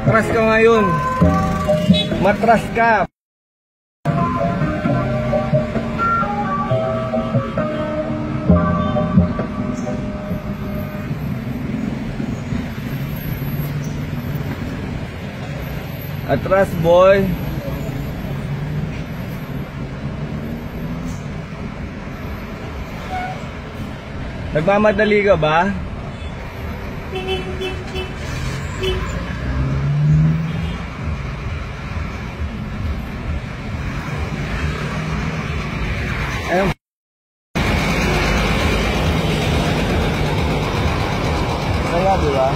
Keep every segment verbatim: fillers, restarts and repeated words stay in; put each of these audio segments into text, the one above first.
Matras ka ngayon. Matras ka. Atras, boy. Nagmamadali ka ba? Ayun. Kaya, di ba?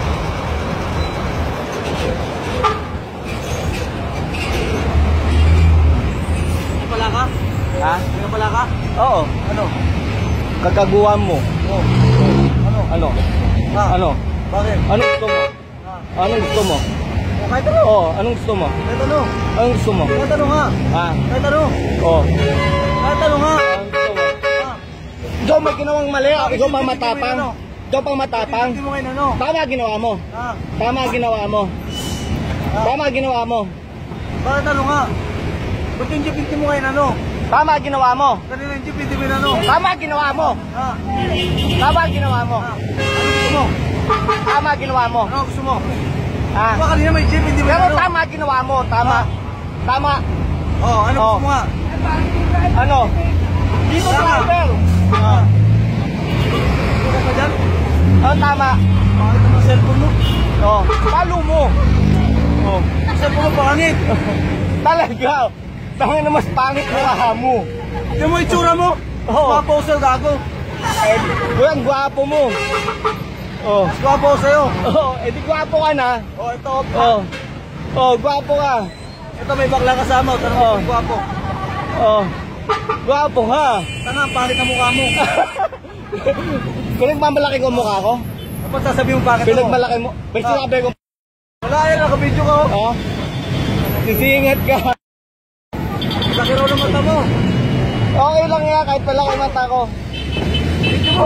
Pala ka? Ha? Kaya pala ka? Oo. Ano? Kagaguhan mo. Oh. Ano? Ano? Ah. Ano? Bakit? Anong gusto mo? Ah. Anong gusto mo? Oh, kahit ano? Oo, anong gusto mo? Kahit ano? Anong gusto mo? Kahit ano nga? Ha? Kahit ano? Oo. Kahit ano nga? Anong gusto mo? Ah. Ikaw may ginawang mali. Bakit Ikaw hindi pa mo matapang. ano? Ikaw pa matapang. Hindi mo ngayon ano? Tama ginawa mo. Ah. Tama ginawa mo. Ah. Tama ginawa mo. Bakit ano nga? Ba't yung jeep hindi mo ngayon ano? Tama ginawa mo. Kanina yung jeep hindi mo ano? Tama ginawa mo. Ah. Tama ginawa mo. Ah. Ano gusto mo? Tama ginawa mo. Ano gusto mo? Ha? Diba kanina may jeep hindi mo Pero ano? tama ginawa mo. Tama. Tama. Oh, ano Oh. gusto mo nga? Ano? Dito Tama. driver. Ah. Ano ka dyan? Ano tama? Bakit naman ang cellphone mo? Oh, palo mo. Oh. Ang cellphone mo pangit. Talaga. Tangin na mas pangit na raha mo. Yung mo itsura mo? Oo. Mga-poser gago. Eh, buwan, gwapo mo. Oh. Mas gwapo ako sa'yo. Oh, eh di gwapo ka na. Oh, ito. Oh. Oh, gwapo ka. Ito may bakla kasama. Tanong mo Oh. kung gwapo. Oh. Gwapo ha. Tanga, ang pangit ang mukha mo. Pinagmamalaki ko mukha ko. Dapat sasabihin mo bakit ako. Pinagmalaki mo. May Ah. sinabi ko. Wala yan, nakabidyo ka. Oh. Oh. Sisingit ka. Laki raw ng mata mo. Okay lang yan kahit pala kay mata ko. Bidyo mo.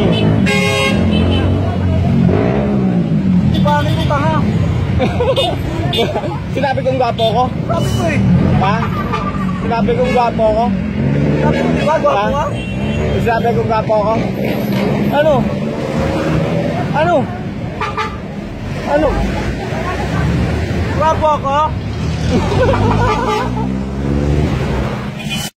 Di pangit mo tanga. Sinabi kong gwapo ko? Sabi ko eh. Ha? Sinabi kong gwapo ko? Sabi ko, di ba? Gwapo Ha? ka? Sinabi kong gwapo ko? Ano? Ano? Ano? Gwapo ako?